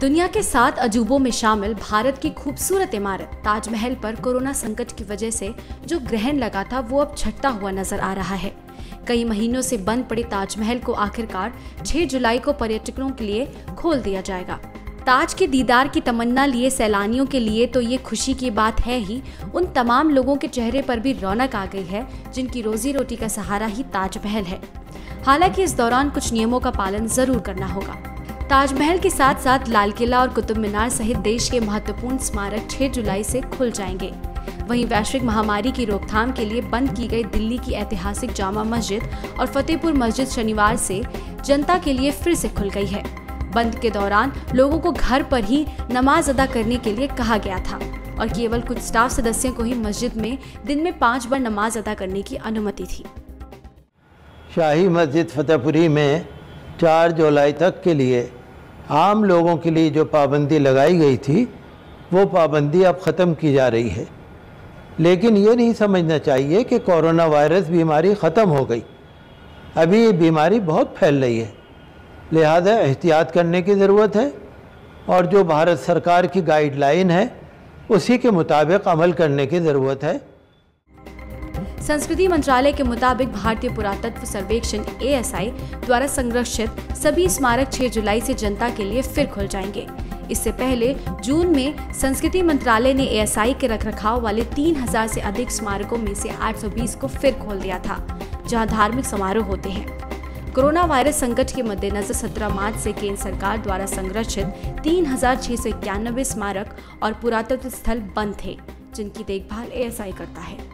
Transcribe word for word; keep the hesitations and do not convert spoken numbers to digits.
दुनिया के सात अजूबों में शामिल भारत की खूबसूरत इमारत ताजमहल पर कोरोना संकट की वजह से जो ग्रहण लगा था वो अब छटता हुआ नजर आ रहा है। कई महीनों से बंद पड़े ताजमहल को आखिरकार छह जुलाई को पर्यटकों के लिए खोल दिया जाएगा। ताज के दीदार की तमन्ना लिए सैलानियों के लिए तो ये खुशी की बात है ही, उन तमाम लोगों के चेहरे पर भी रौनक आ गई है जिनकी रोजी रोटी का सहारा ही ताजमहल है। हालांकि इस दौरान कुछ नियमों का पालन जरूर करना होगा। ताजमहल के साथ साथ लाल किला और कुतुब मीनार सहित देश के महत्वपूर्ण स्मारक छह जुलाई से खुल जाएंगे। वहीं वैश्विक महामारी की रोकथाम के लिए बंद की गई दिल्ली की ऐतिहासिक जामा मस्जिद और फतेहपुर मस्जिद शनिवार से जनता के लिए फिर से खुल गई है। बंद के दौरान लोगों को घर पर ही नमाज अदा करने के लिए कहा गया था और केवल कुछ स्टाफ सदस्यों को ही मस्जिद में दिन में पाँच बार नमाज अदा करने की अनुमति थी। शाही मस्जिद फतेहपुरी में चार जुलाई तक के लिए आम लोगों के लिए जो पाबंदी लगाई गई थी वो पाबंदी अब ख़त्म की जा रही है। लेकिन ये नहीं समझना चाहिए कि कोरोना वायरस बीमारी ख़त्म हो गई। अभी ये बीमारी बहुत फैल रही है, लिहाजा एहतियात करने की ज़रूरत है और जो भारत सरकार की गाइडलाइन है उसी के मुताबिक अमल करने की ज़रूरत है। संस्कृति मंत्रालय के मुताबिक भारतीय पुरातत्व सर्वेक्षण ए एस आई द्वारा संरक्षित सभी स्मारक छह जुलाई से जनता के लिए फिर खुल जाएंगे। इससे पहले जून में संस्कृति मंत्रालय ने ए एस आई के रखरखाव वाले तीन हज़ार से अधिक स्मारकों में से आठ सौ बीस को फिर खोल दिया था, जहां धार्मिक समारोह होते हैं। कोरोना वायरस संकट के मद्देनजर सत्रह मार्च से केंद्र सरकार द्वारा संरक्षित तीन हजार छह सौ इक्यानवे स्मारक और पुरातत्व स्थल बंद थे, जिनकी देखभाल ए एस आई करता है।